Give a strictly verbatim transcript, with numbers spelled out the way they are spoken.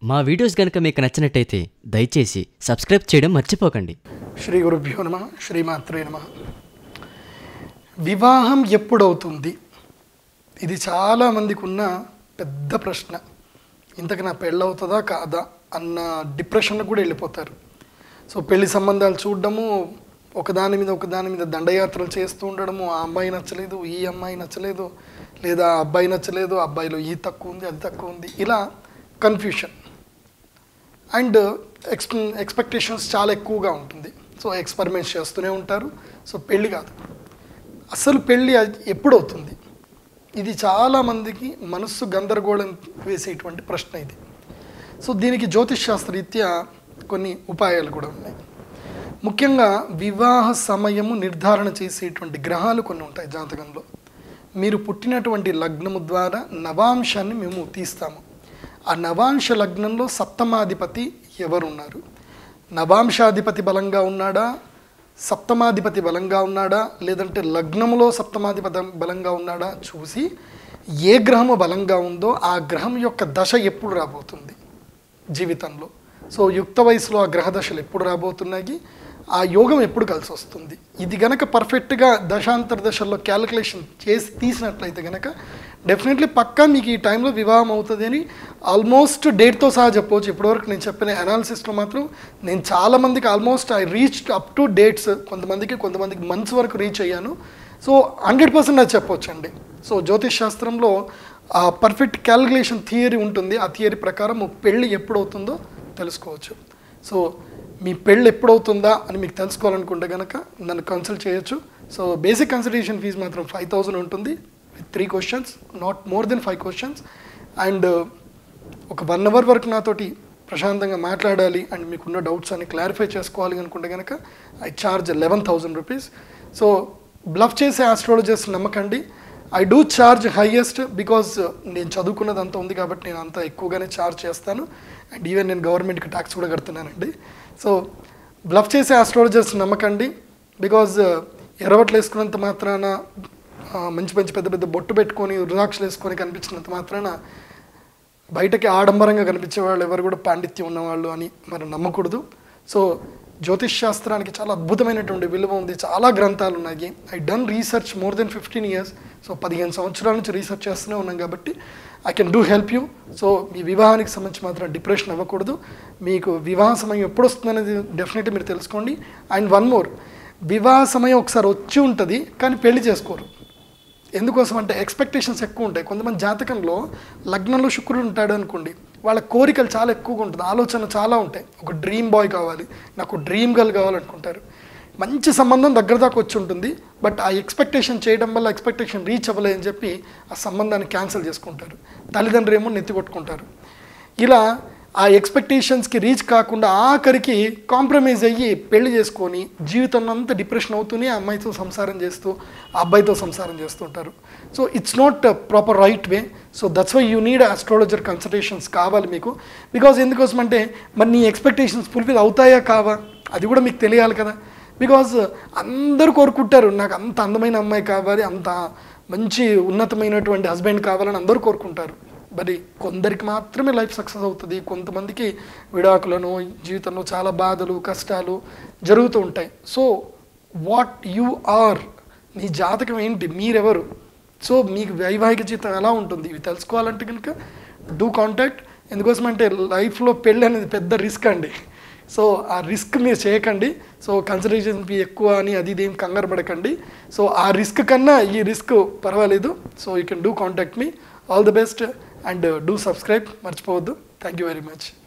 మా వీడియోస్ గనుక మీకు నచ్చినట్టయితే దయచేసి సబ్స్క్రైబ్ చేయడం మర్చిపోకండి. శ్రీ గురుభ్యో నమః. శ్రీమాత్రే నమః. వివాహం ఎప్పుడవుతుంది? ఇది చాలా మందికి ఉన్న పెద్ద ప్రశ్న. ఇంతకు నా పెళ్ళవుతుందా కాదా అన్న డిప్రెషన్లో కూడా వెళ్ళిపోతారు. సో పెళ్లి సంబంధాలు చూడడము, ఒకదాని మీద ఒకదాని మీద దండయాత్రలు చేస్తూ ఉండడము, ఆ అమ్మాయి నచ్చలేదు, ఈ అమ్మాయి నచ్చలేదు, లేదా ఆ అబ్బాయి నచ్చలేదు, అబ్బాయిలో ఈ తక్కువ ఉంది, అది తక్కువ ఉంది, ఇలా కన్ఫ్యూషన్ అండ్ ఎక్స్ ఎక్స్పెక్టేషన్స్ చాలా ఎక్కువగా ఉంటుంది. సో ఎక్స్పెరిమెంట్స్ చేస్తూనే ఉంటారు. సో పెళ్ళి కాదు, అసలు పెళ్ళి ఎప్పుడు అవుతుంది? ఇది చాలామందికి మనస్సు గందరగోళం వేసేటువంటి ప్రశ్న ఇది. సో దీనికి జ్యోతిష్ శాస్త్రరీత్యా కొన్ని ఉపాయాలు కూడా ఉన్నాయి. ముఖ్యంగా వివాహ సమయము నిర్ధారణ చేసేటువంటి గ్రహాలు కొన్ని ఉంటాయి జాతకంలో. మీరు పుట్టినటువంటి లగ్నము ద్వారా నవాంశాన్ని మేము తీస్తాము. ఆ నవాంశ లగ్నంలో సప్తమాధిపతి ఎవరున్నారు, నవాంశాధిపతి బలంగా ఉన్నాడా, సప్తమాధిపతి బలంగా ఉన్నాడా, లేదంటే లగ్నములో సప్తమాధిపతి బలంగా ఉన్నాడా చూసి ఏ గ్రహము బలంగా ఉందో ఆ గ్రహం యొక్క దశ ఎప్పుడు రాబోతుంది జీవితంలో. సో యుక్త వయసులో ఆ గ్రహ దశలు ఎప్పుడు రాబోతున్నాయి, ఆ యోగం ఎప్పుడు కలిసి వస్తుంది, ఇది గనక పర్ఫెక్ట్గా దశాంతర దశల్లో క్యాలిక్యులేషన్ చేసి తీసినట్లయితే కనుక డెఫినెట్లీ పక్కా మీకు ఈ టైంలో వివాహం అవుతుంది అని ఆల్మోస్ట్ డేట్తో సహా చెప్పవచ్చు. ఇప్పటివరకు నేను చెప్పిన అనాలిసిస్లో మాత్రం నేను చాలామందికి almost I reach up to dates, కొంతమందికి కొంతమందికి మంత్స్ వరకు రీచ్ అయ్యాను. సో హండ్రెడ్ పర్సెంట్ అది చెప్పవచ్చు అండి. సో జ్యోతిష్ శాస్త్రంలో ఆ పర్ఫెక్ట్ క్యాలిక్యులేషన్ థియరీ ఉంటుంది. ఆ థియరీ ప్రకారం పెళ్ళి ఎప్పుడవుతుందో తెలుసుకోవచ్చు. సో మీ పెళ్ళి ఎప్పుడవుతుందా అని మీకు తెలుసుకోవాలనుకుంటే కనుక నన్ను కన్సల్ట్ చేయొచ్చు. సో బేసిక్ కన్సల్టేషన్ ఫీజు మాత్రం ఫైవ్ థౌజండ్ ఉంటుంది with three questions, not more than five questions. And ఒక వన్ అవర్ వరకు నాతోటి ప్రశాంతంగా మాట్లాడాలి అండ్ మీకున్న డౌట్స్ అన్ని క్లారిఫై చేసుకోవాలి అనుకుంటే కనుక I charge eleven thousand rupees. So bluff చేసే ఆస్ట్రాలజర్స్ నమ్మకండి. I do charge highest because నేను చదువుకున్నది అంత ఉంది కాబట్టి నేను అంత ఎక్కువగానే ఛార్జ్ చేస్తాను. అండ్ ఈవెన్ నేను గవర్నమెంట్కి ట్యాక్స్ కూడా కడుతున్నానండి. సో బ్లఫ్ చేసే ఆస్ట్రాలజర్స్ నమ్మకండి. బికాజ్ ఎర్రబట్లు వేసుకున్నంత మాత్రాన, మంచి మంచి పెద్ద పెద్ద బొట్టు పెట్టుకొని రుద్రాక్షలు వేసుకొని కనిపించినంత మాత్రాన బయటకి ఆడంబరంగా కనిపించే వాళ్ళు ఎవరు కూడా పాండిత్యం ఉన్నవాళ్ళు అని మరి నమ్మకూడదు. సో జ్యోతిష్ శాస్త్రానికి చాలా అద్భుతమైనటువంటి విలువ ఉంది. చాలా గ్రంథాలు ఉన్నాయి. I done research more than fifteen years. So పదిహేను సంవత్సరాల నుంచి రీసెర్చ్ చేస్తూనే ఉన్నాం కాబట్టి I can do help you. So మీ వివాహానికి సంబంధించి మాత్రం డిప్రెషన్ అవ్వకూడదు. మీకు వివాహ సమయం ఎప్పుడు వస్తుందనేది డెఫినెట్లీ మీరు తెలుసుకోండి. అండ్ వన్ మోర్, వివాహ సమయం ఒకసారి వచ్చి ఉంటుంది కానీ పెళ్లి చేసుకోరు. ఎందుకోసం అంటే ఎక్స్పెక్టేషన్స్ ఎక్కువ ఉంటాయి. కొంతమంది జాతకంలో లగ్నంలో శుక్రుడు ఉంటాడు అనుకోండి, వాళ్ళ కోరికలు చాలా ఎక్కువగా ఉంటుంది, ఆలోచనలు చాలా ఉంటాయి. ఒక డ్రీమ్ బాయ్ కావాలి, నాకు డ్రీమ్ గర్ల్ కావాలనుకుంటారు. మంచి సంబంధం దగ్గర దాకా వచ్చి ఉంటుంది, బట్ ఆ ఎక్స్పెక్టేషన్ చేయడం వల్ల ఎక్స్పెక్టేషన్ రీచ్ అవ్వలేదని చెప్పి ఆ సంబంధాన్ని క్యాన్సిల్ చేసుకుంటారు. తల్లిదండ్రులు ఏమో నెత్తి కొట్టుకుంటారు. ఇలా ఆ ఎక్స్పెక్టేషన్స్కి రీచ్ కాకుండా ఆఖరికి కాంప్రమైజ్ అయ్యి పెళ్లి చేసుకొని జీవితం అంతా డిప్రెషన్ అవుతూనే ఆ అమ్మాయితో సంసారం చేస్తూ ఆ అబ్బాయితో సంసారం చేస్తుంటారు. So it's not proper right way. So that's why you need astrologer consultations కావాలి మీకు. బికాజ్ ఎందుకోసం అంటే మరి నీ ఎక్స్పెక్టేషన్స్ ఫుల్ఫిల్ అవుతాయా కావా అది కూడా మీకు తెలియాలి కదా. బికాజ్ అందరూ కోరుకుంటారు నాకు అంత అందమైన అమ్మాయి కావాలి, అంత మంచి ఉన్నతమైనటువంటి హస్బెండ్ కావాలని అందరూ కోరుకుంటారు. మరి కొందరికి మాత్రమే లైఫ్ సక్సెస్ అవుతుంది, కొంతమందికి విడాకులను, జీవితంలో చాలా బాధలు కష్టాలు జరుగుతూ ఉంటాయి. సో వాట్ యు ఆర్, నీ జాతకం ఏంటి, మీరెవరు, సో మీకు వైవాహిక జీవితం ఎలా ఉంటుంది ఇవి తెలుసుకోవాలంటే కనుక డూ కాంటాక్ట్. ఎందుకోసం అంటే లైఫ్లో పెళ్ళి అనేది పెద్ద రిస్క్ అండి. సో ఆ రిస్క్ మీరు చేయకండి. సో కన్సిడరేషన్ ఫీ ఎక్కువ అని అది ఇదేం కంగారు పడకండి. సో ఆ రిస్క్ కన్నా ఈ రిస్క్ పర్వాలేదు. So you can do contact me. All the best and do subscribe మర్చిపోవద్దు. Thank you very much.